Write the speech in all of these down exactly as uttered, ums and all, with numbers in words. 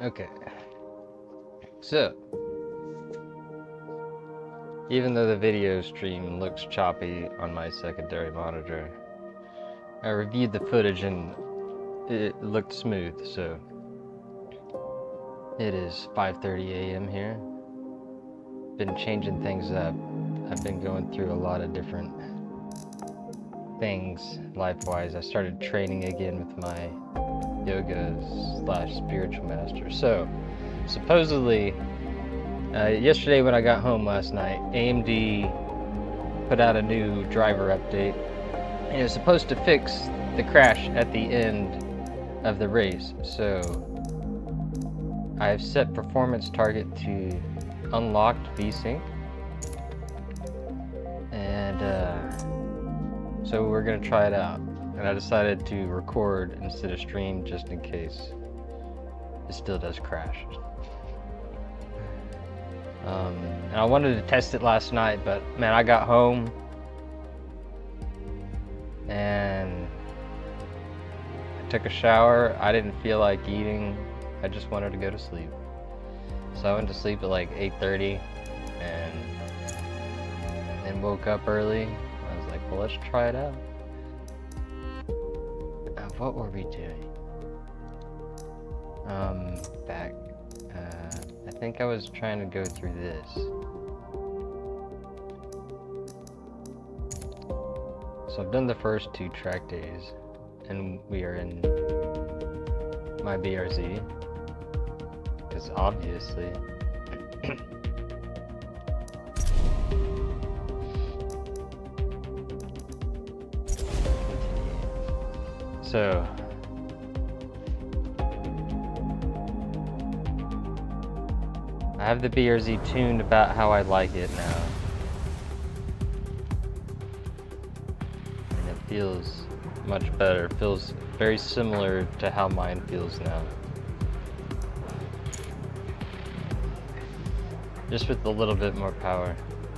Okay. So, even though the video stream looks choppy on my secondary monitor, I reviewed the footage and it looked smooth, so it is five thirty a m here. Been changing things up. I've been going through a lot of different things life-wise. I started training again with my yoga slash spiritual master. So, supposedly, uh, yesterday when I got home last night, A M D put out a new driver update, and it was supposed to fix the crash at the end of the race. So, I've set performance target to unlocked V-Sync, and uh, so we're gonna try it out. And I decided to record instead of stream just in case it still does crash. Um, and I wanted to test it last night, but man, I got home and I took a shower. I didn't feel like eating. I just wanted to go to sleep. So I went to sleep at like eight thirty and then woke up early. I was like, well, let's try it out. Uh, what were we doing? Um, back. Uh, I think I was trying to go through this. So I've done the first two track days, and we are in my B R Z. Because obviously, so I have the B R Z tuned about how I like it now, and it feels much better. It feels very similar to how mine feels now, just with a little bit more power.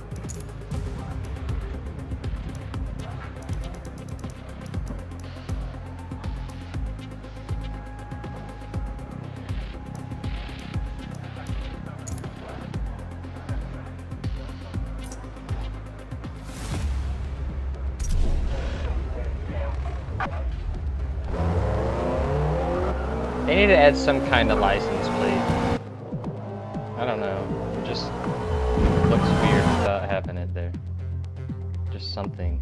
They need to add some kind of license plate. I don't know. It just looks weird without having it there. Just something.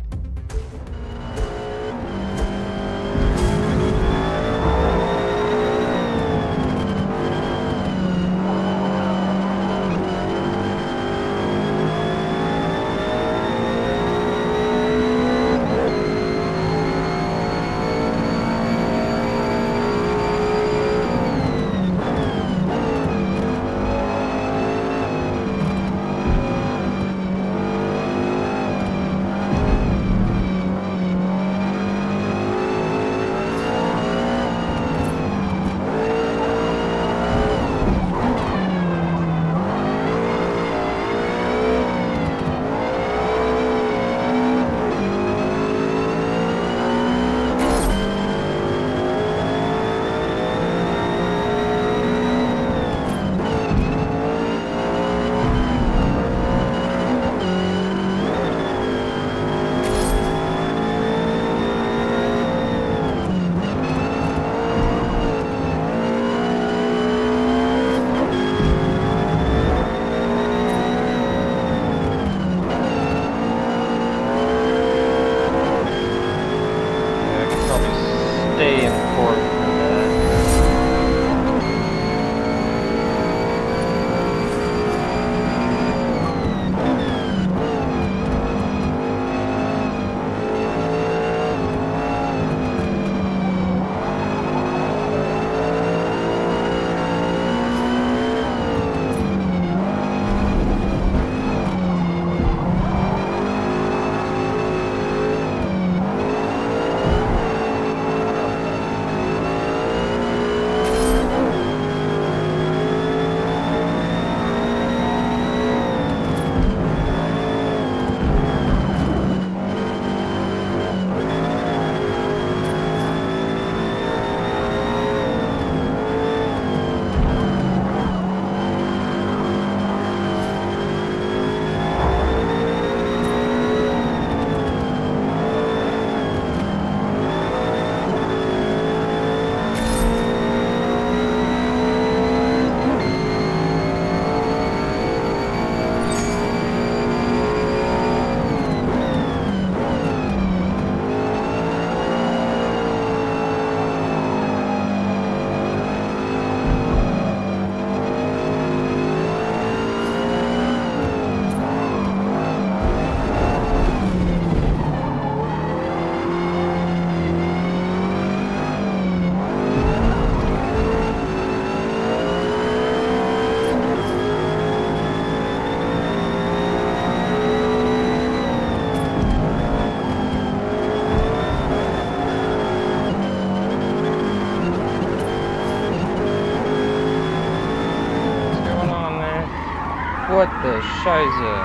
Scheiße.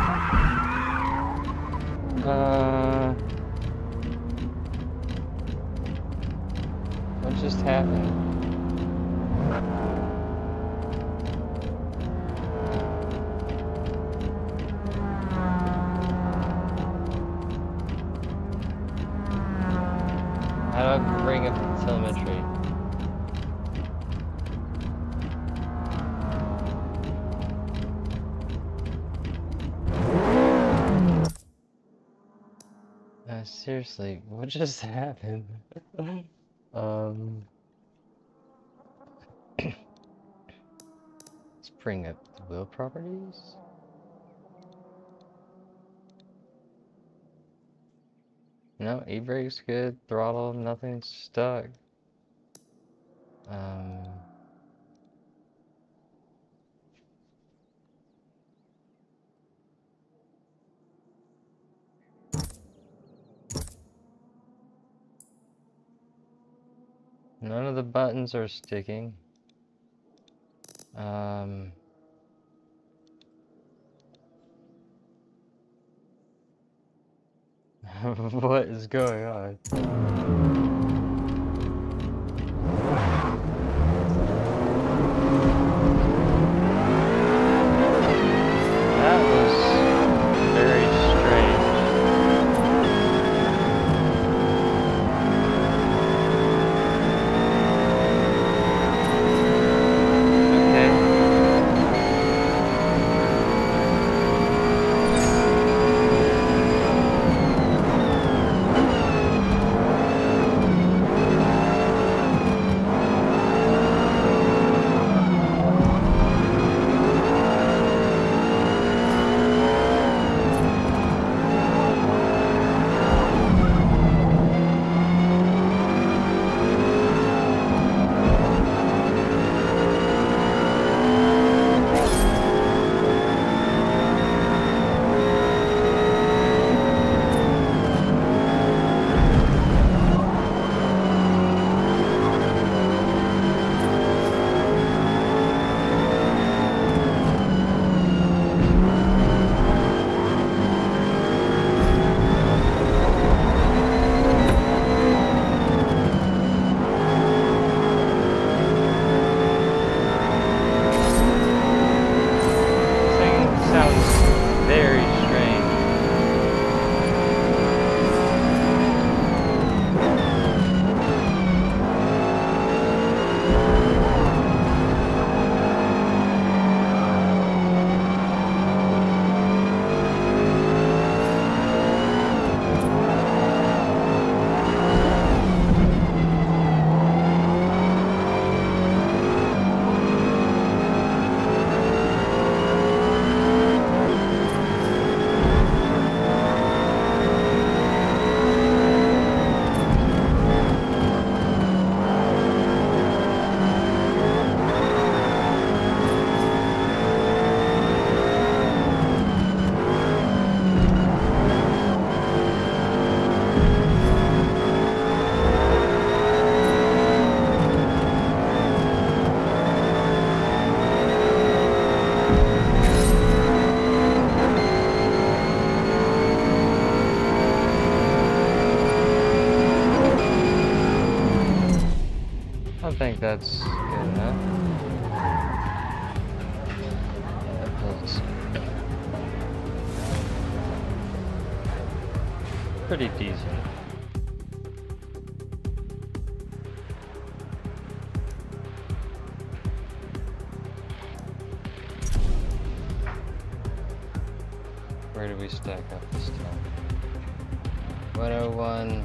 Uh, what just happened? How do I bring up the telemetry? Uh, seriously, what just happened? um, let's bring up the wheel properties. No, e-brake's good, throttle, nothing's stuck. Um, none of the buttons are sticking. Um, what is going on? That was very strange. Okay. I think that's good enough. That feels pretty decent. Where do we stack up this time? one oh one.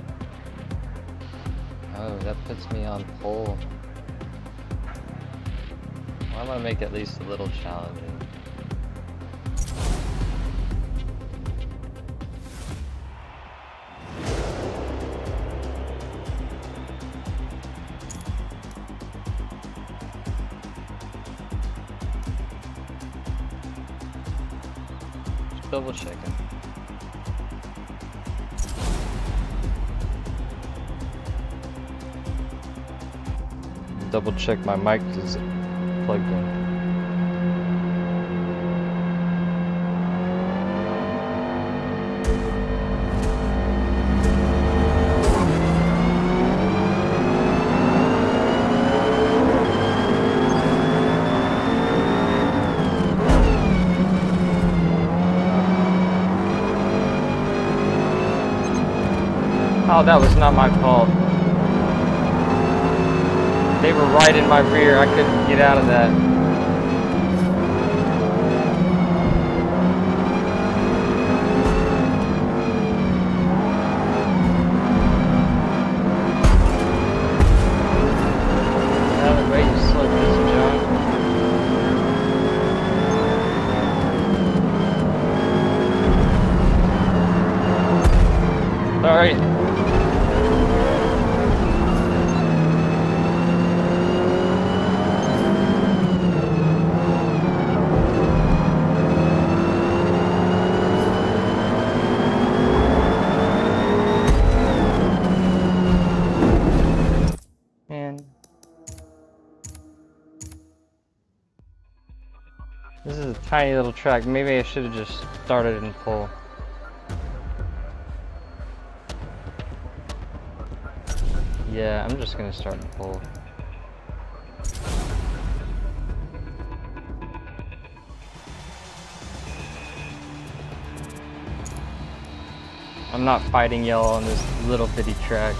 Oh, that puts me on pole. Well, I want to make it at least a little challenging. Just double checking. Double check my mic is plugged in. Oh, that was not my fault. They were right in my rear. I couldn't get out of that. Out of the way, you slow piece of junk. All right. This is a tiny little track. Maybe I should have just started in pull. Yeah, I'm just gonna start in pull. I'm not fighting y'all on this little bitty track.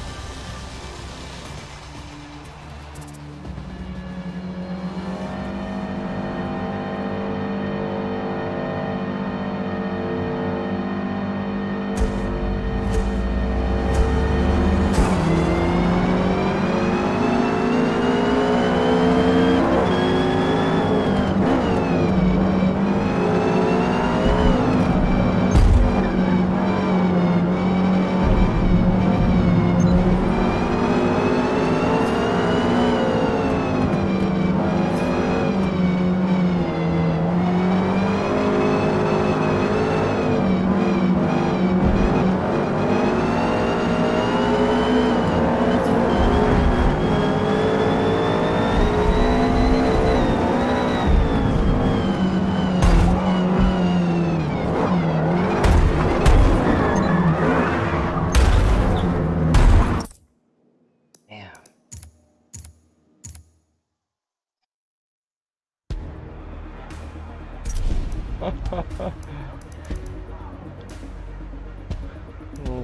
Oof.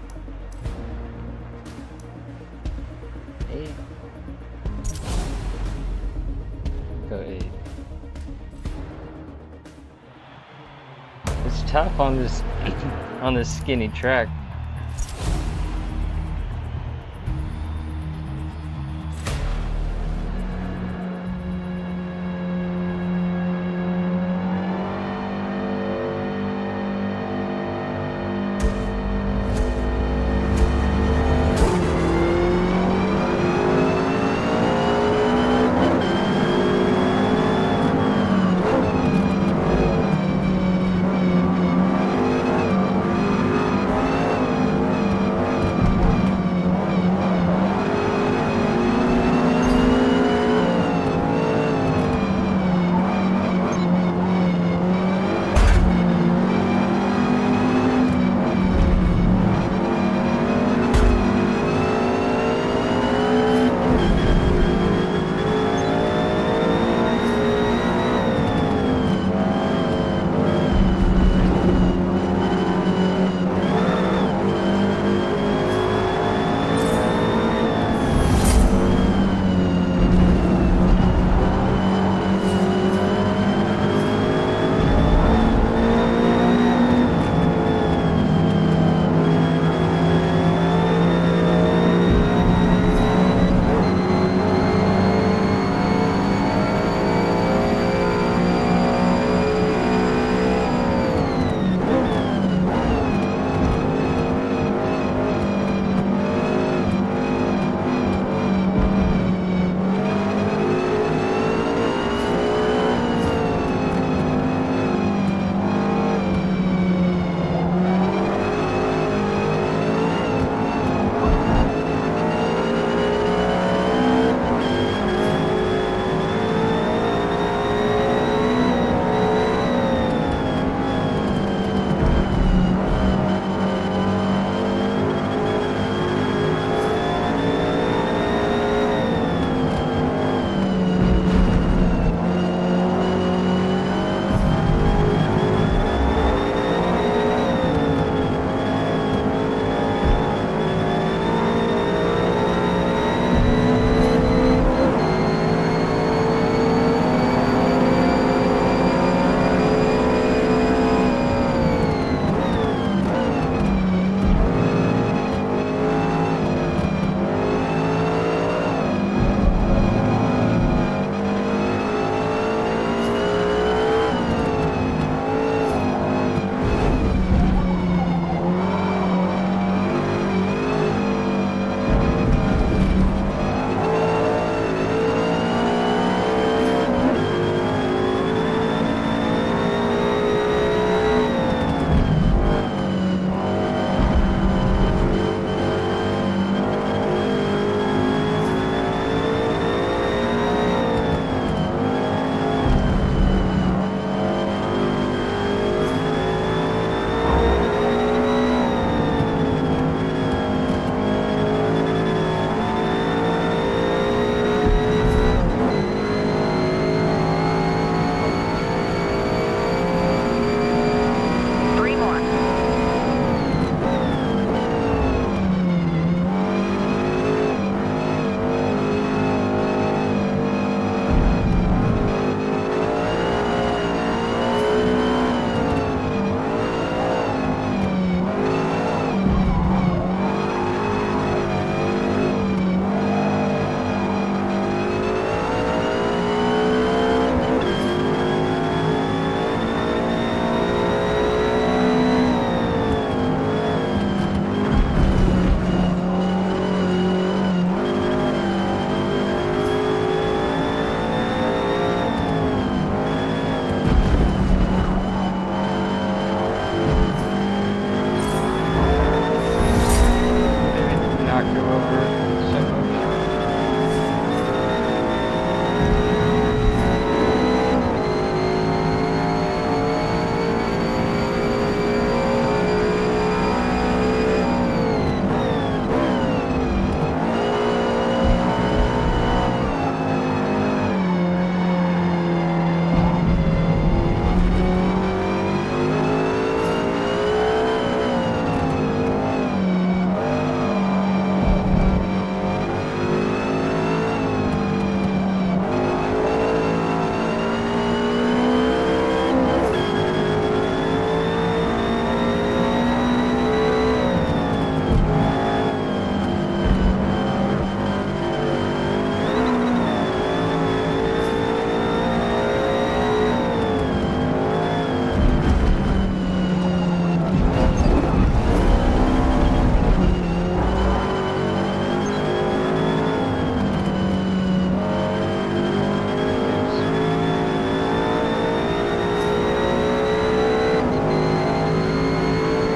Eight. Go eight. It's tough on this on this skinny track.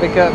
pickup.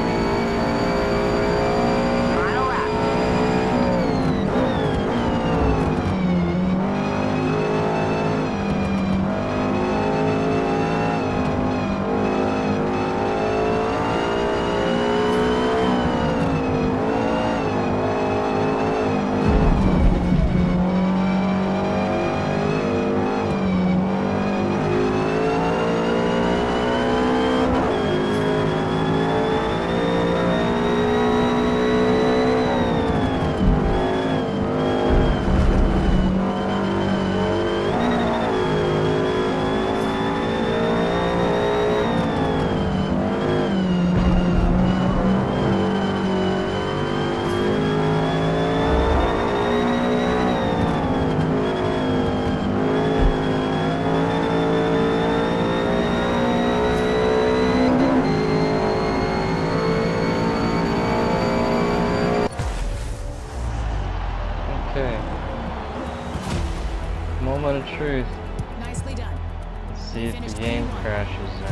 Okay. Moment of truth. Nicely done. Let's see if Finished the game game one. crashes or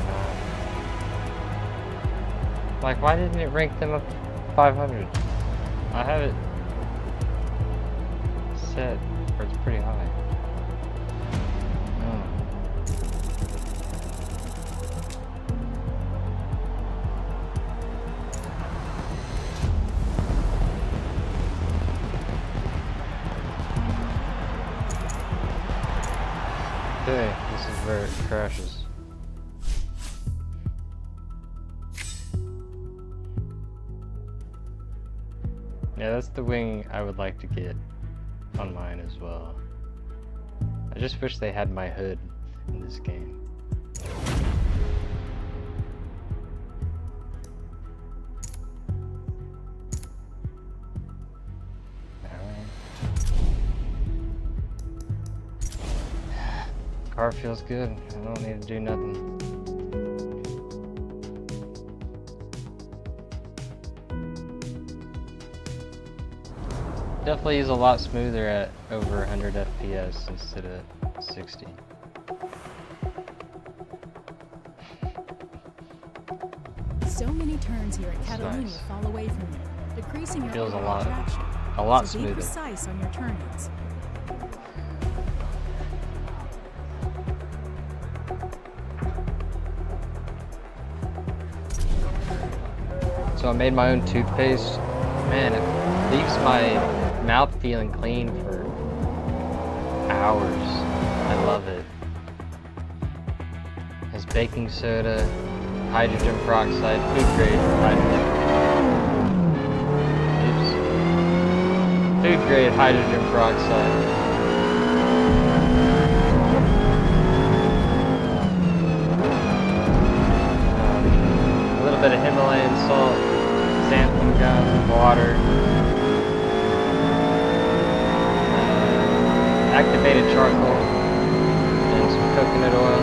not. Like, why didn't it rank them up to five hundred? I have it set where it's pretty high. Oh. Okay, this is where it crashes. Yeah, that's the wing I would like to get on mine as well. I just wish they had my hood in this game. Alright. Car feels good. I don't need to do nothing. Definitely is a lot smoother at over one hundred F P S instead of sixty. So many turns here at That's Catalunya nice. fall away from you, decreasing your Feels a overall lot- traction. A lot so be smoother. precise on your turn-ins. So I made my own toothpaste. Man, it leaves my mouth feeling clean for hours. I love it. Has baking soda, hydrogen peroxide, food grade hydrogen. Oops. Food grade hydrogen peroxide. Um, a little bit of Himalayan salt, xanthan gum, water. Activated charcoal and some coconut oil.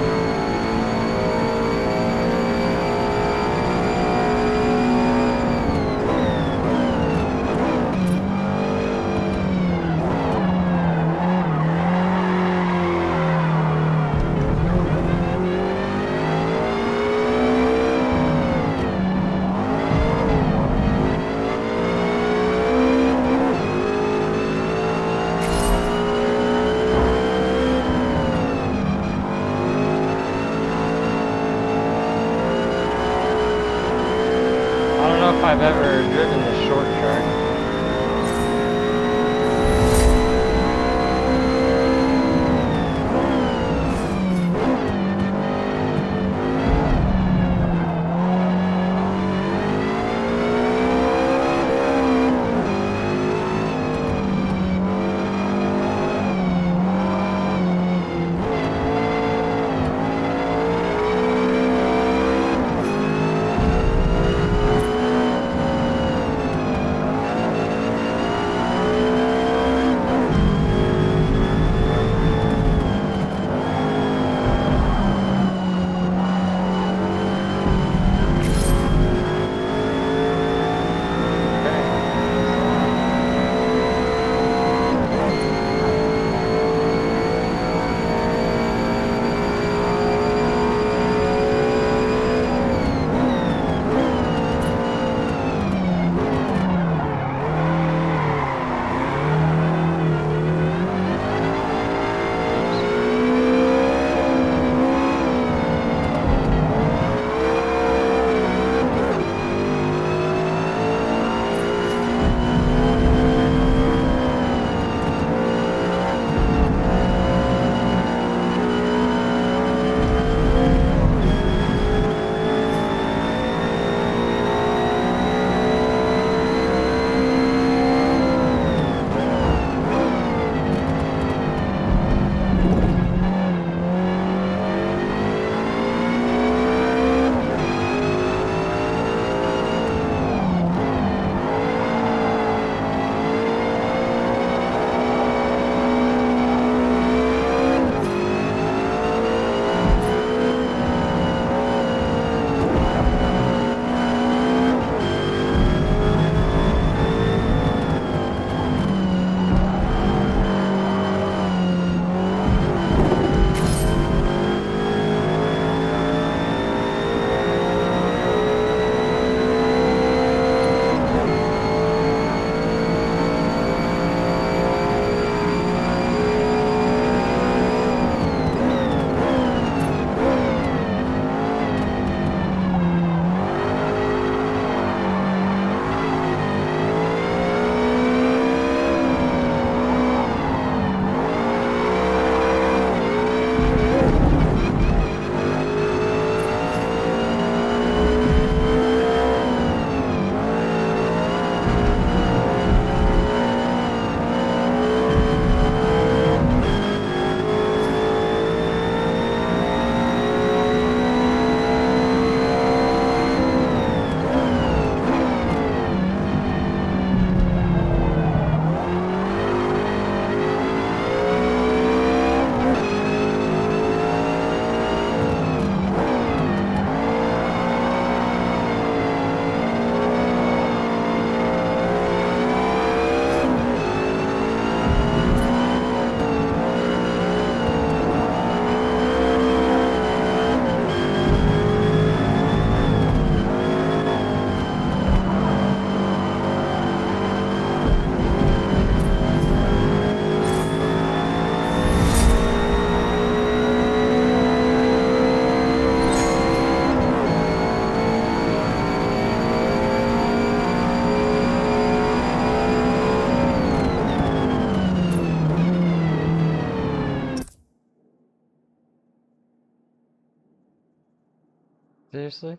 Seriously?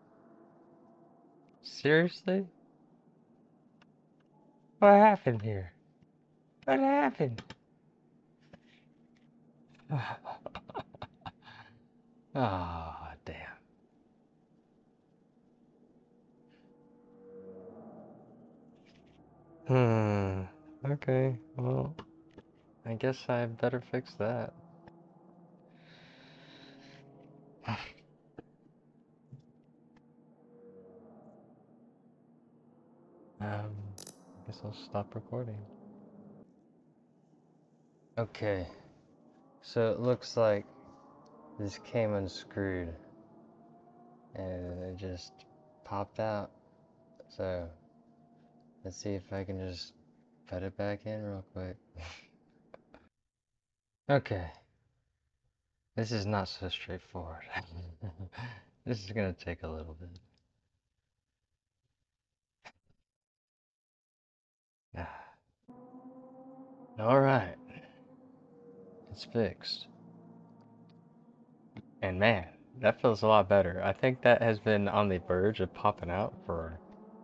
Seriously? What happened here? What happened? Ah, oh, damn. Hmm. Okay, well, I guess I better fix that. Um, I guess I'll stop recording. Okay, so it looks like this came unscrewed and it just popped out. So let's see if I can just put it back in real quick. Okay, this is not so straightforward. This is gonna take a little bit. Alright, it's fixed. And man, that feels a lot better. I think that has been on the verge of popping out for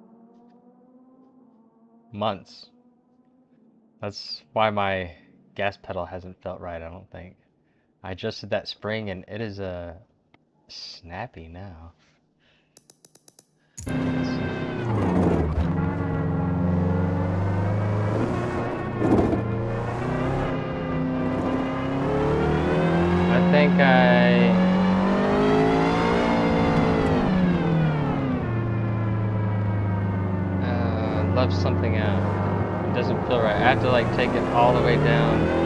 months. That's why my gas pedal hasn't felt right, I don't think. I adjusted that spring and it is uh, snappy now. Let's see. I think I... Uh, left something out. It doesn't feel right. I have to like take it all the way down.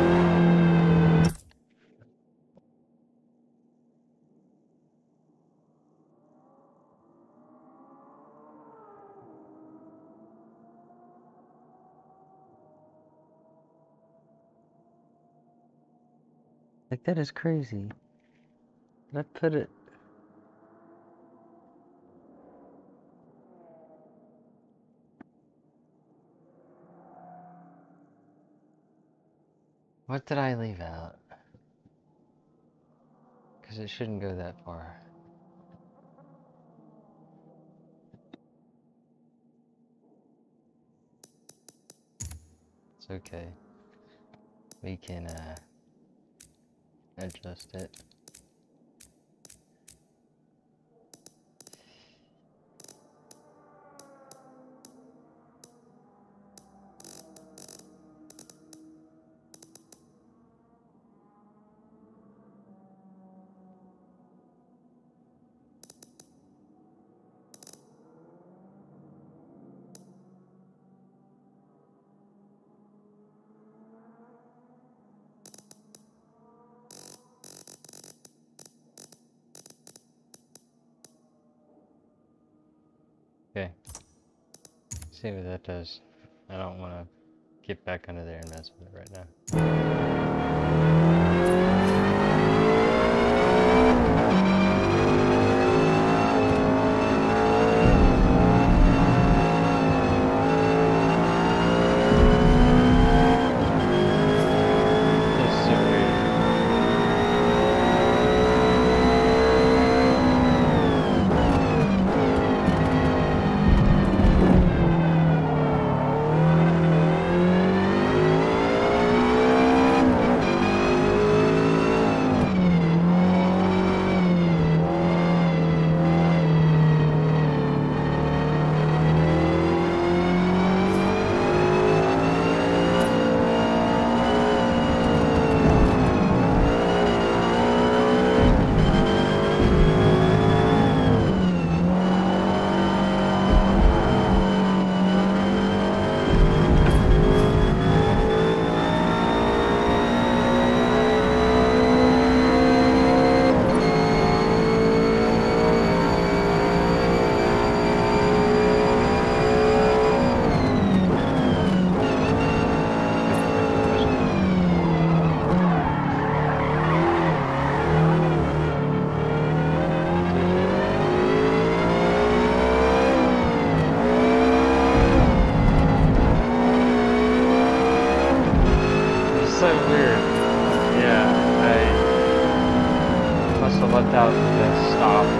Like, that is crazy. Did I put it... What did I leave out? Because it shouldn't go that far. It's okay. We can uh, adjust it. Okay. See what that does. I don't want to get back under there and mess with it right now. So weird. Yeah, I must have left out the stop.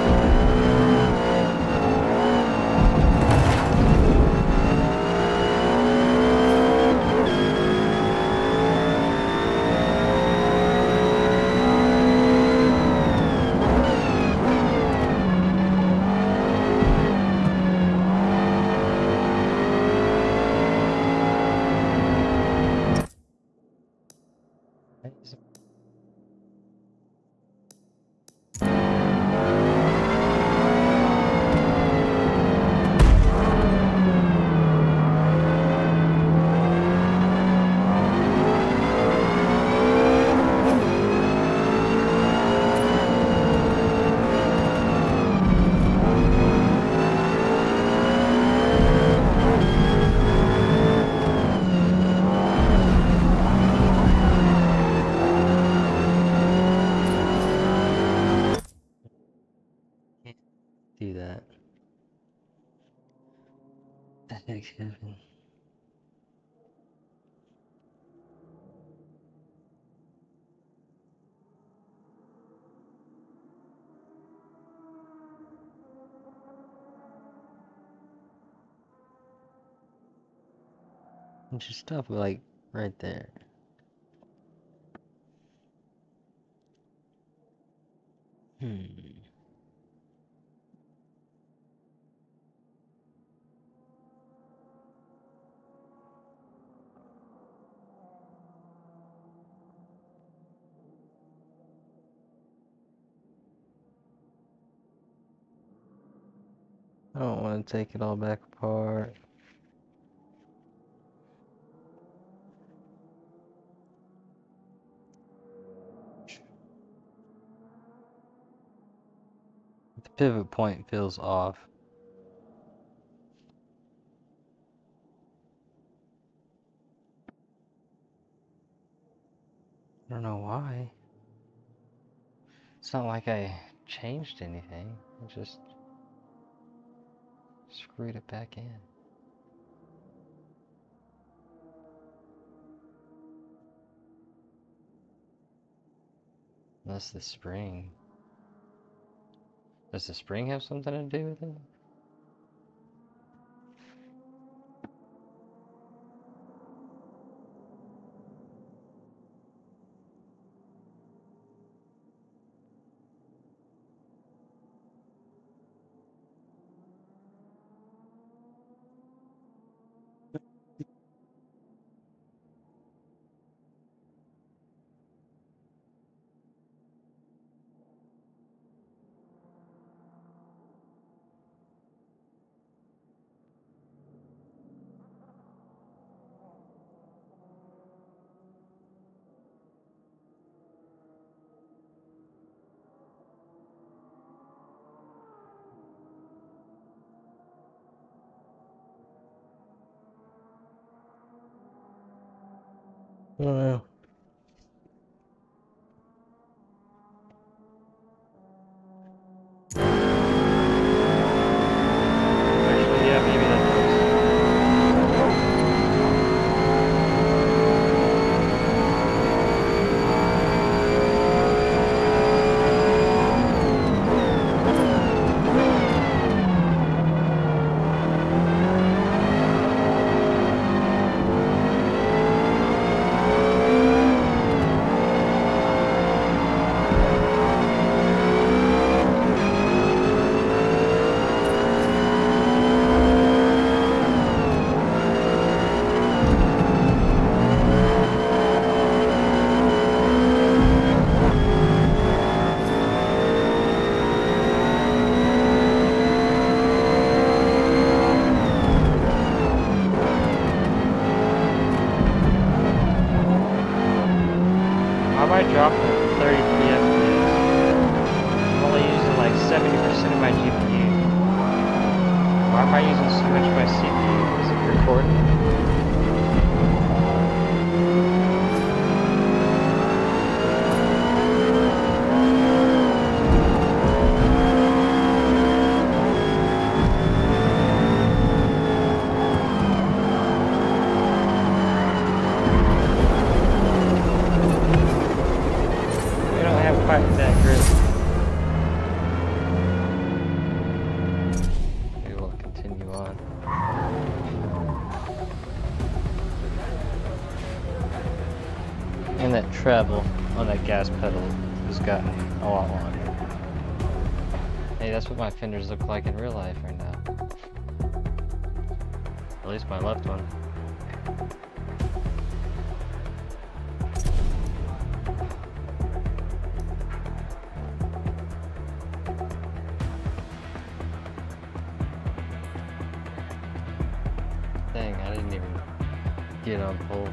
Do that. The heck happened? Just stop like right there. Hmm. I don't want to take it all back apart. The pivot point feels off. I don't know why. It's not like I changed anything. I just screwed it back in. Unless the spring. Does the spring have something to do with it? I don't know. Actually, yeah, maybe that does. How am I dropping to thirty-three F P S? I'm only using like seventy percent of my G P U. Why am I using so much of my C P U? Is it recording? We don't have quite that grip. And that treble on that gas pedal has gotten a lot longer. Hey, that's what my fenders look like in real life right now. At least my left one. Dang, I didn't even get on pole.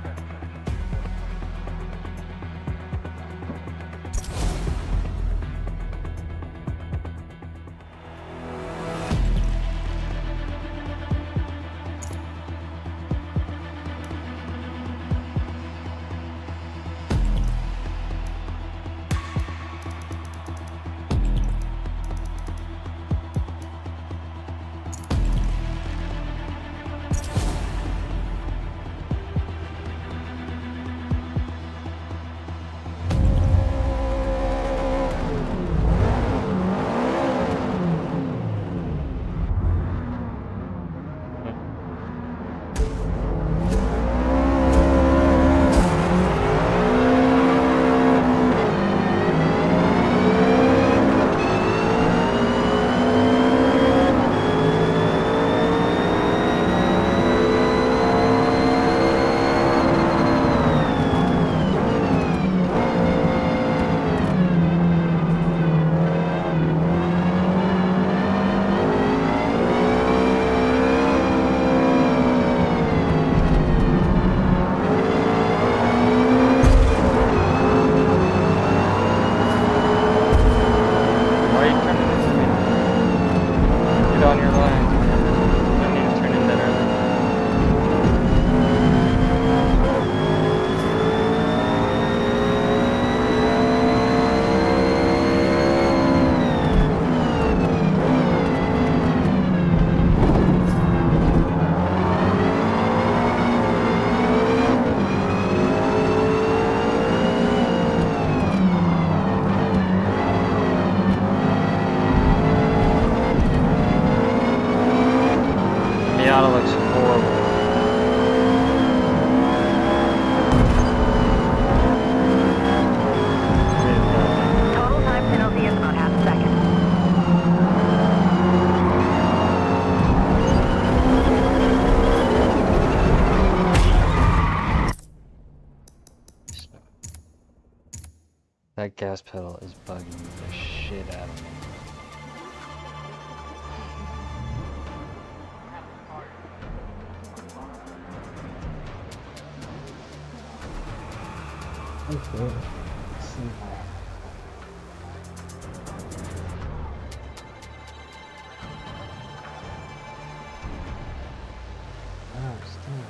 Miata looks horrible. Total time penalty is about half a second. That gas pedal is bugging the shit out of me. Okay. Oh, still.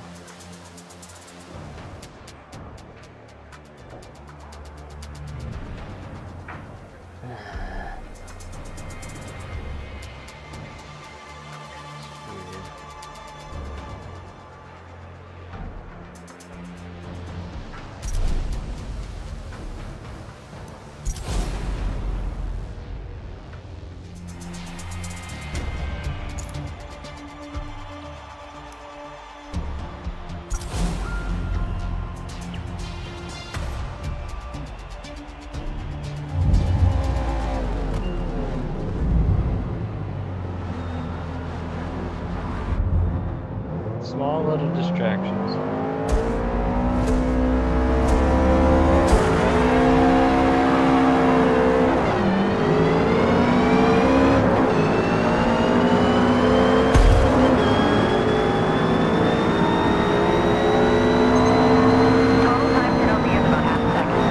Small little distractions. Total time penalty is about half a second.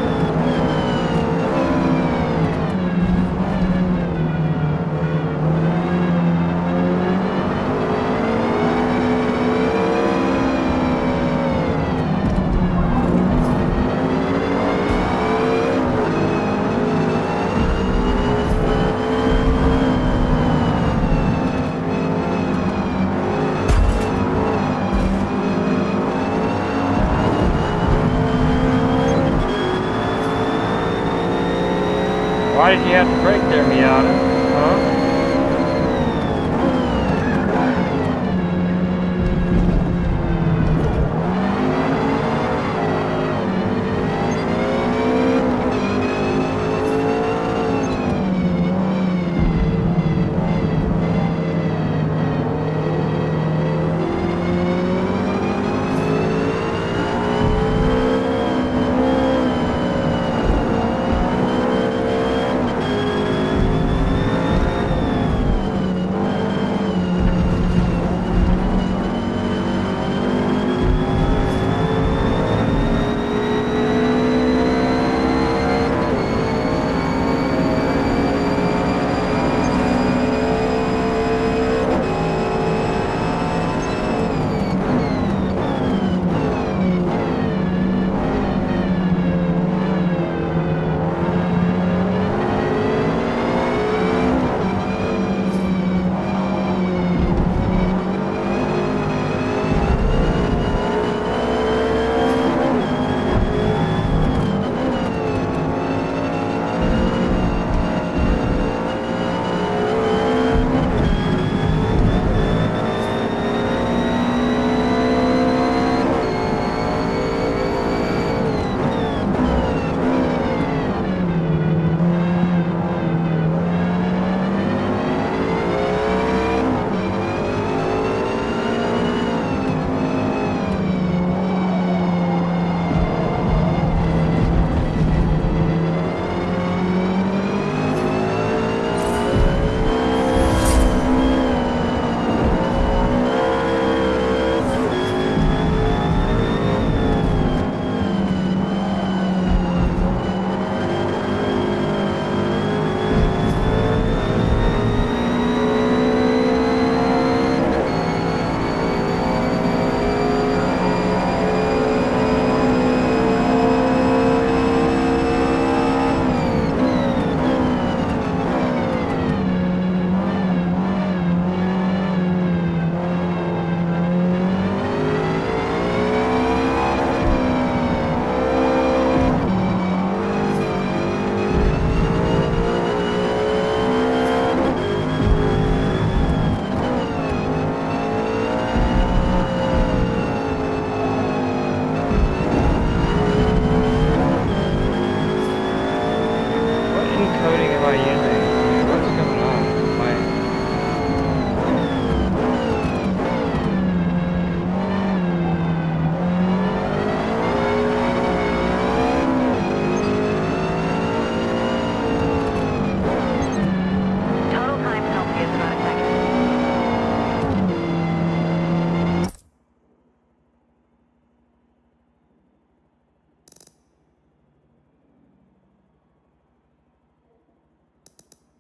Why did you have to brake there, Miata? Huh?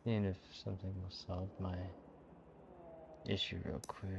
And if something will solve my issue real quick.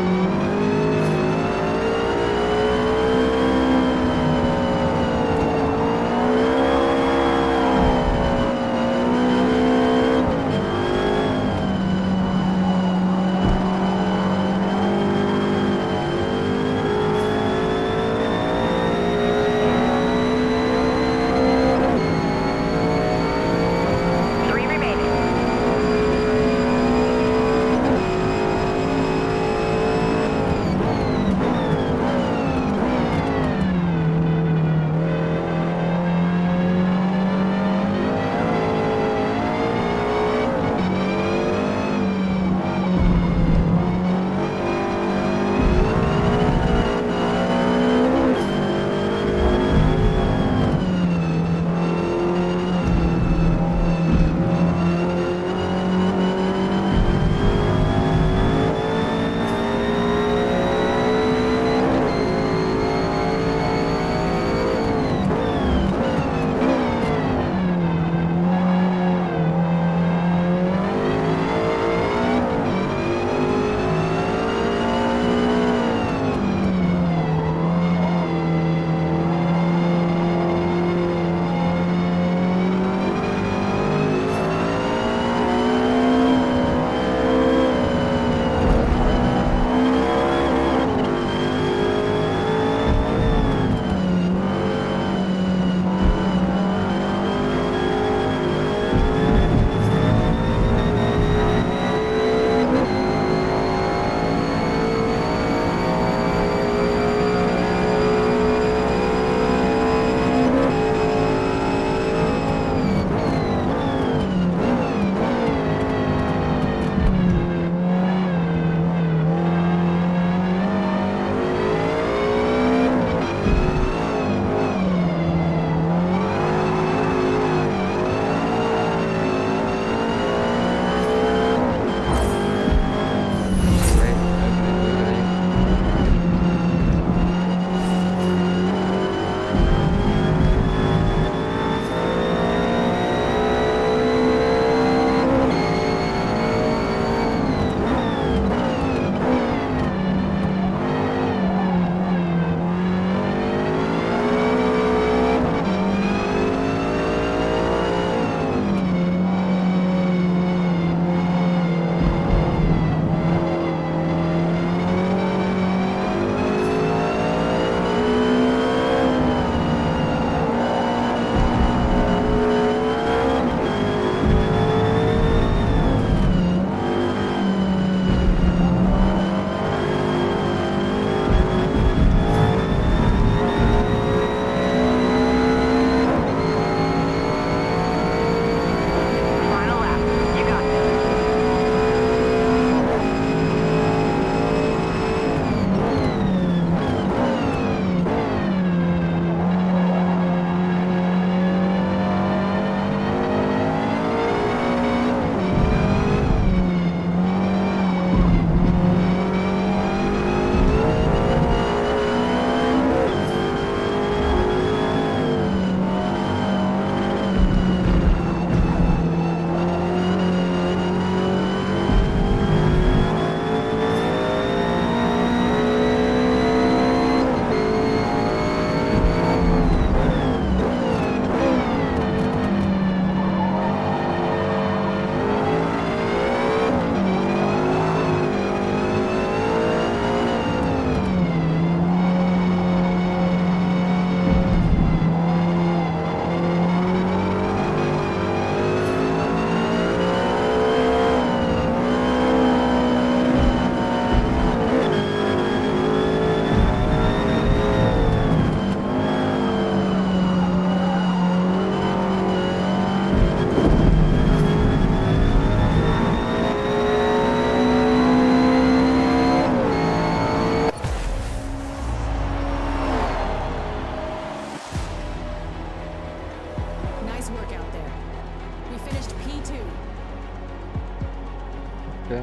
Okay.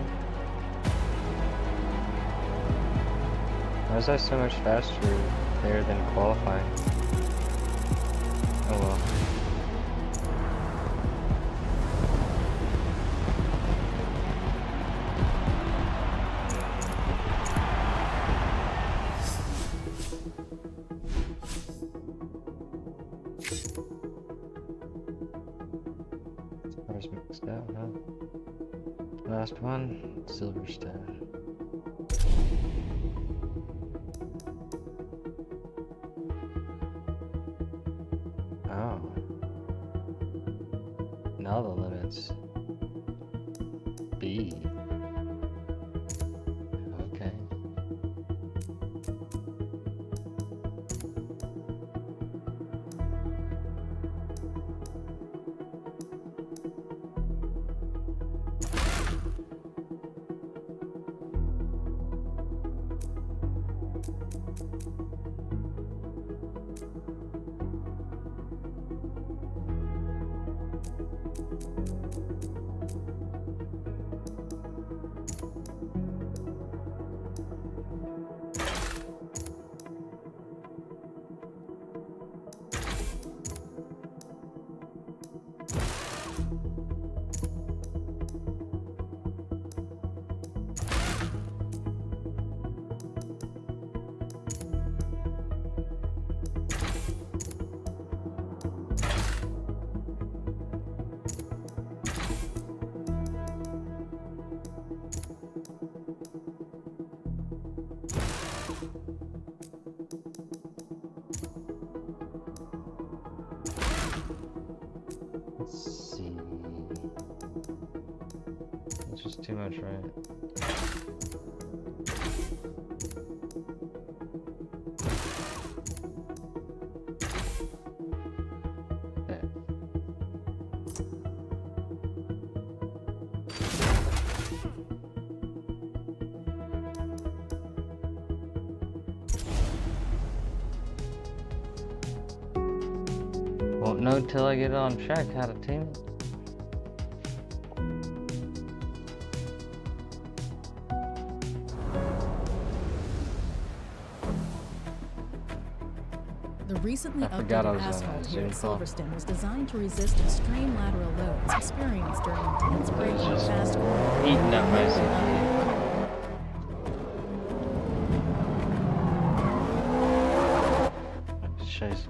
Why was I so much faster there than qualifying? Oh well. out, huh? Last one, Silverstone. Oh. Now the limit's B. Okay. Let's see. It's just too much, right? Yeah. Won't know till I get on track how to tune it. The recently I forgot I updated was on asphalt a here at Zoom call. Silverstone was designed to resist extreme lateral loads experienced during intense braking and just fast cornering. eating up my C P U. Scheiße.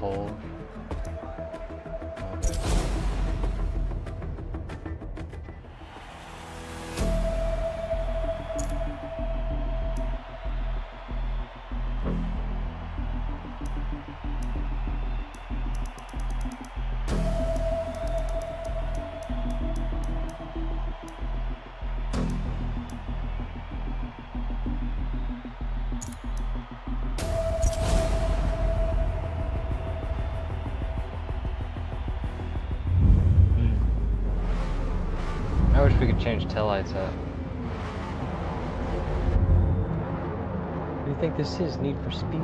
cold. Okay. I wish we could change taillights up. What do you think this is? Need for Speed?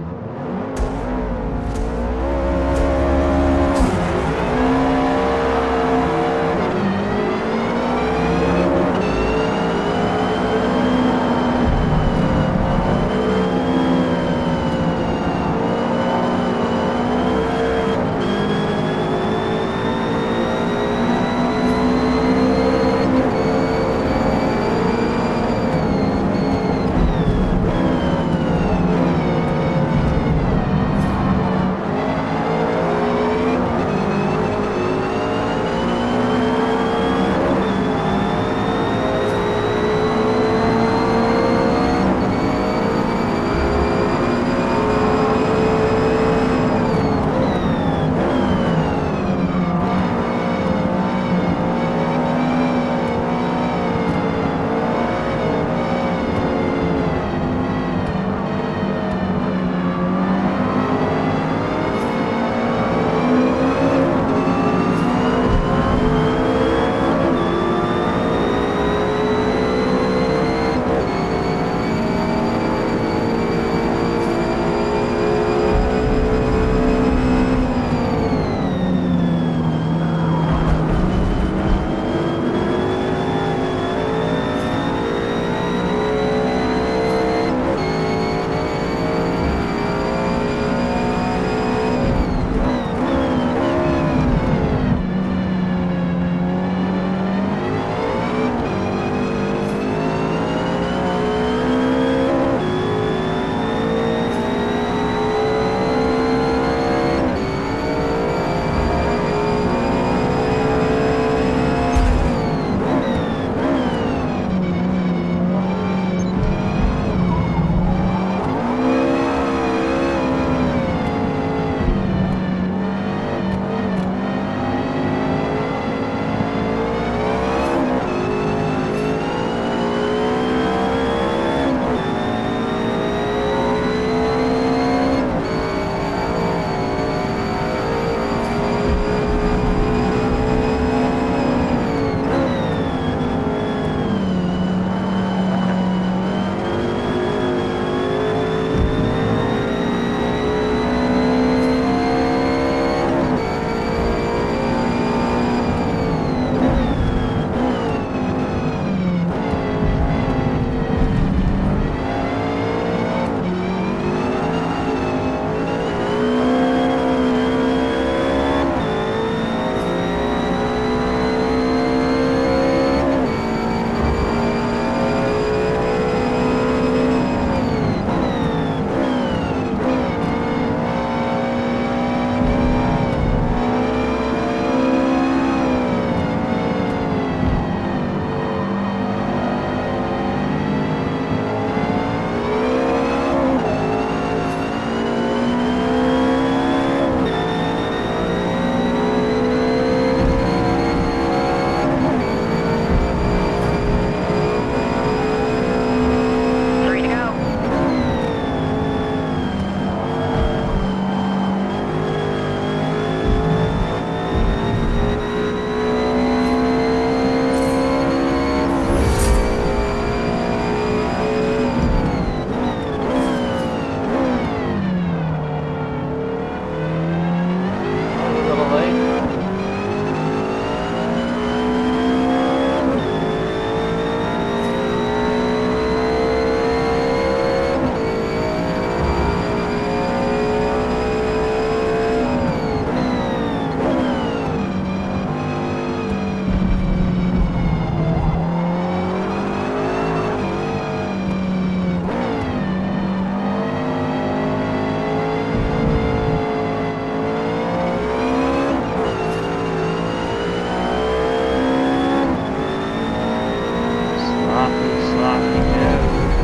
sloppy, sloppy Joe.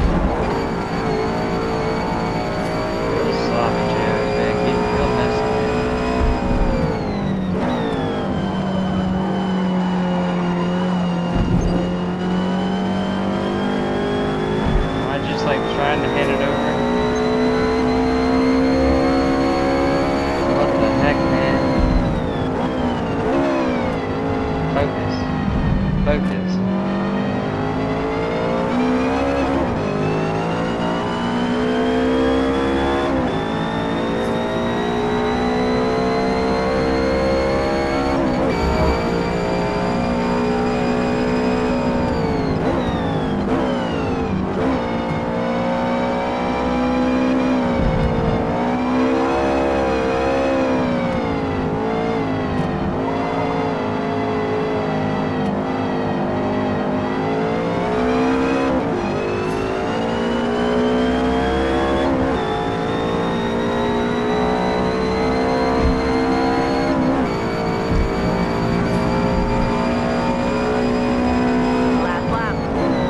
Real sloppy Joes, man. Getting real messy, man. Am I just like trying to hand it over? What the heck, man? Focus. Focus. Last lap.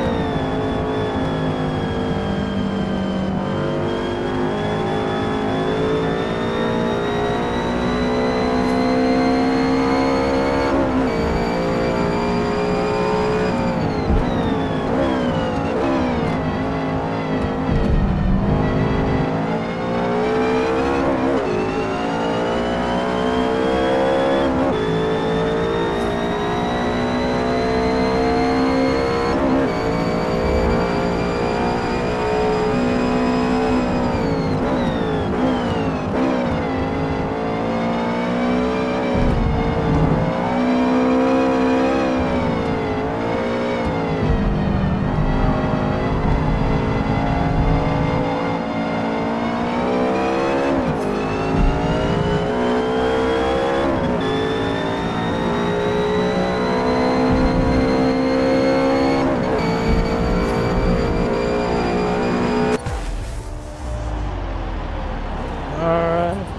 Alright.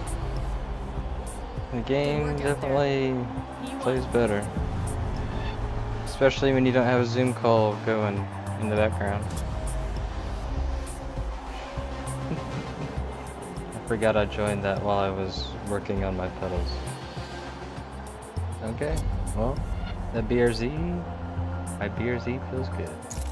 The game definitely plays better. Especially when you don't have a Zoom call going in the background. I forgot I joined that while I was working on my pedals. Okay, well, the B R Z, my B R Z feels good.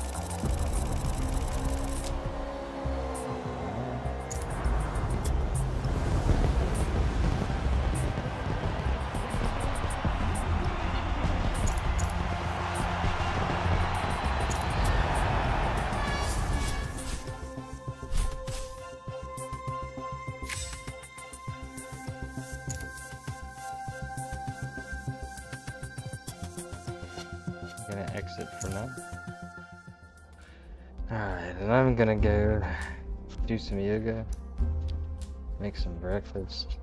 Gonna exit for now. Alright, and I'm gonna go do some yoga, make some breakfast,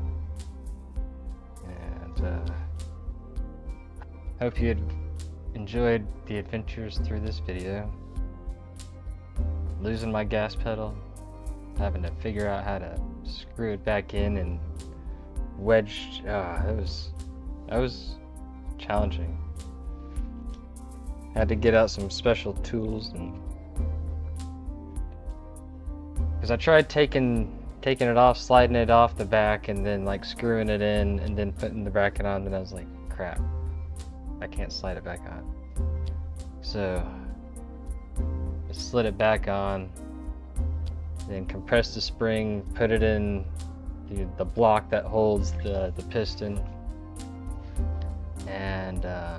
and uh, hope you had enjoyed the adventures through this video. Losing my gas pedal, having to figure out how to screw it back in and wedge. Ah, that was that was challenging. Had to get out some special tools, and because I tried taking taking it off, sliding it off the back, and then like screwing it in, and then putting the bracket on. Then I was like, crap, I can't slide it back on. So I slid it back on, then compressed the spring, put it in the the block that holds the the piston, and. Uh,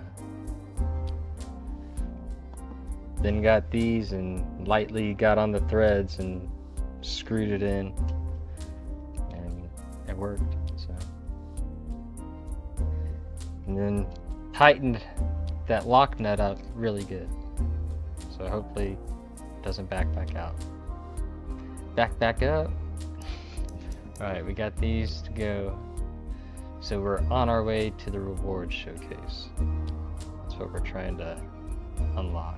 Then got these and lightly got on the threads and screwed it in, and it worked. So, and then tightened that lock nut up really good. So hopefully it doesn't back back out. Back back up. All right, we got these to go. So we're on our way to the reward showcase. That's what we're trying to unlock.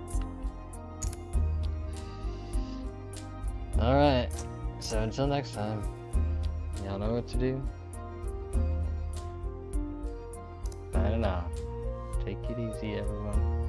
Alright, so until next time, y'all know what to do. Signing off. Take it easy, everyone.